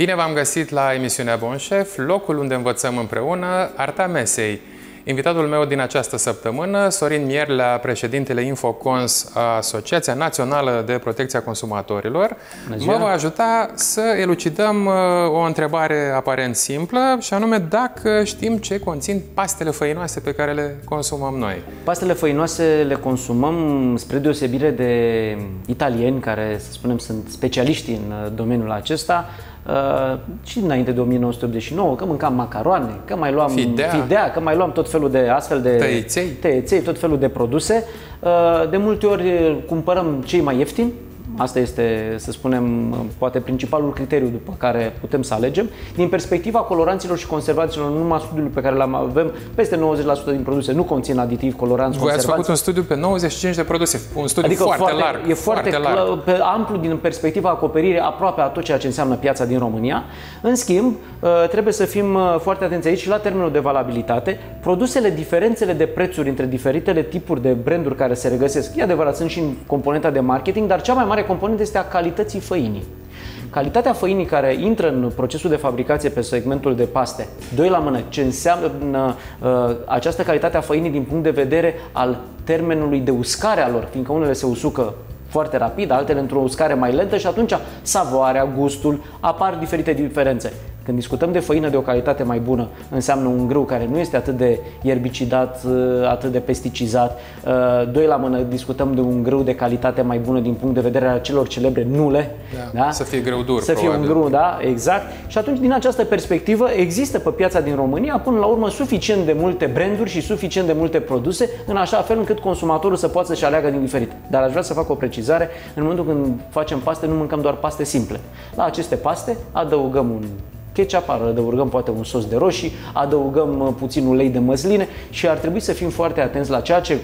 Bine v-am găsit la emisiunea Bun Șef, locul unde învățăm împreună arta mesei. Invitatul meu din această săptămână, Sorin Mierlea, președintele Infocons, Asociația Națională de Protecție a Consumatorilor, mă va ajuta să elucidăm o întrebare aparent simplă, și anume dacă știm ce conțin pastele făinoase pe care le consumăm noi. Pastele făinoase le consumăm spre deosebire de italieni, care, să spunem, sunt specialiști în domeniul acesta, și înainte de 1989, că mâncam macaroane, că mai luam fidea, că mai luam tot felul de astfel de tăieței, tot felul de produse. De multe ori cumpărăm cei mai ieftini. Asta este, să spunem, poate principalul criteriu după care putem să alegem. Din perspectiva coloranților și conservanților, numai studiul pe care l-am avem, peste 90% din produse nu conțin aditivi, coloranți, conservanți. Voi ați făcut un studiu pe 95 de produse, un studiu adică foarte larg. E foarte amplu din perspectiva acoperire aproape a tot ceea ce înseamnă piața din România. În schimb, trebuie să fim foarte atenți aici și la termenul de valabilitate. Produsele, diferențele de prețuri între diferitele tipuri de branduri care se regăsesc, e adevărat, sunt și în componenta de marketing, dar cea mai mare componentă este a calității făinii. Calitatea făinii care intră în procesul de fabricație pe segmentul de paste, doi la mână, ce înseamnă această calitate a făinii din punct de vedere al termenului de uscare a lor, fiindcă unele se usucă foarte rapid, altele într-o uscare mai lentă și atunci savoarea, gustul, apar diferite diferențe. Când discutăm de făină de o calitate mai bună, înseamnă un grâu care nu este atât de erbicidat, atât de pesticizat. Doi la mână, discutăm de un grâu de calitate mai bună din punct de vedere al celor celebre nule. Da? Să fie grâu dur, să fie un grâu, da, exact. Și atunci, din această perspectivă, există pe piața din România, până la urmă, suficient de multe branduri și suficient de multe produse, în așa fel încât consumatorul să poată să-și aleagă din diferit. Dar aș vrea să fac o precizare. În momentul când facem paste, nu mâncăm doar paste simple. La aceste paste adăugăm un ketchup, adăugăm poate un sos de roșii, adăugăm puțin ulei de măsline și ar trebui să fim foarte atenți la ceea ce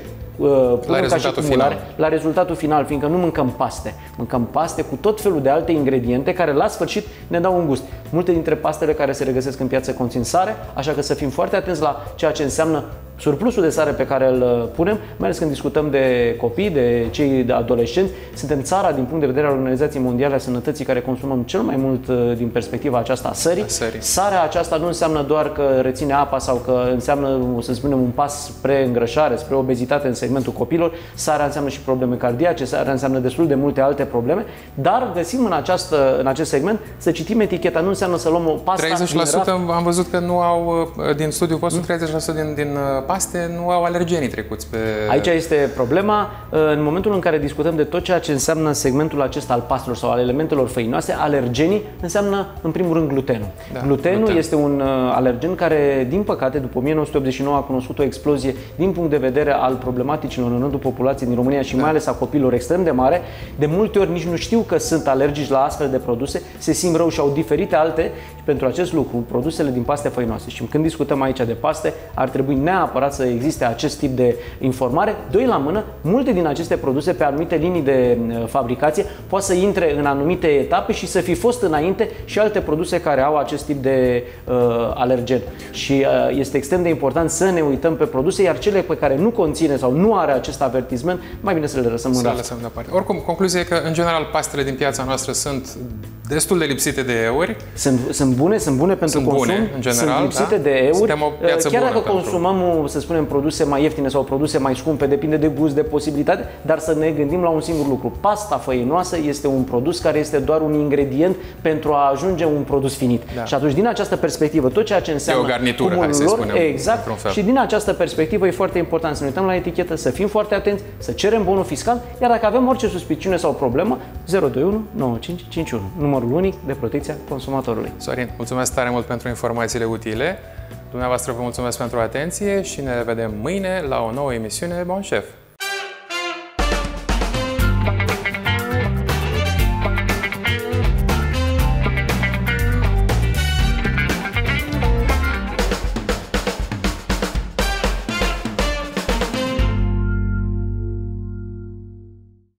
la rezultatul final, fiindcă nu mâncăm paste. Mâncăm paste cu tot felul de alte ingrediente care la sfârșit ne dau un gust. Multe dintre pastele care se regăsesc în piață conțin sare, așa că să fim foarte atenți la ceea ce înseamnă surplusul de sare pe care îl punem, mai ales când discutăm de copii, de cei adolescenți. Suntem țara, din punct de vedere al Organizației Mondiale a Sănătății, care consumăm cel mai mult din perspectiva aceasta a sării. Sarea aceasta nu înseamnă doar că reține apa sau că înseamnă, să spunem, un pas spre îngrășare, spre obezitate în segmentul copilor. Sarea înseamnă și probleme cardiace, sarea înseamnă destul de multe alte probleme, dar găsim în acest segment să citim eticheta. Nu înseamnă să luăm o pasta 30% am văzut că nu au, din studiul vostru, 30% din paste nu au alergenii trecuți pe... Aici este problema. În momentul în care discutăm de tot ceea ce înseamnă segmentul acesta al pastelor sau al elementelor făinoase, alergenii înseamnă, în primul rând, glutenul. Glutenul este un alergen care, din păcate, după 1989 a cunoscut o explozie din punct de vedere al problematicilor în rândul populației din România și mai ales a copiilor extrem de mare. De multe ori nici nu știu că sunt alergici la astfel de produse, se simt rău și au diferite alte. Și pentru acest lucru, produsele din paste făinoase, și când discutăm aici de paste, ar trebui neapărat să existe acest tip de informare. Doi la mână, multe din aceste produse pe anumite linii de fabricație poate să intre în anumite etape și să fi fost înainte și alte produse care au acest tip de alergen. Și este extrem de important să ne uităm pe produse, iar cele pe care nu conține sau nu are acest avertisment, mai bine să le lăsăm în raft. Oricum, concluzia e că, în general, pastele din piața noastră sunt destul de lipsite de euri. Sunt bune pentru consum, în general, sunt lipsite de euri. Chiar dacă consumăm, să spunem, produse mai ieftine sau produse mai scumpe, depinde de gust, de posibilitate, dar să ne gândim la un singur lucru. Pasta făinoasă este un produs care este doar un ingredient pentru a ajunge un produs finit. Și atunci, din această perspectivă, tot ceea ce înseamnă o garnitură, hai să spunem, exact, și din această perspectivă e foarte important să ne uităm la etichetă, să fim foarte atenți, să cerem bonul fiscal, iar dacă avem orice suspiciune sau problemă, 021 9551, numărul unic de protecție a consumatorului. Sorin, mulțumesc tare mult pentru informațiile utile. Dumneavoastră vă mulțumesc pentru atenție și ne vedem mâine la o nouă emisiune Bon Șef.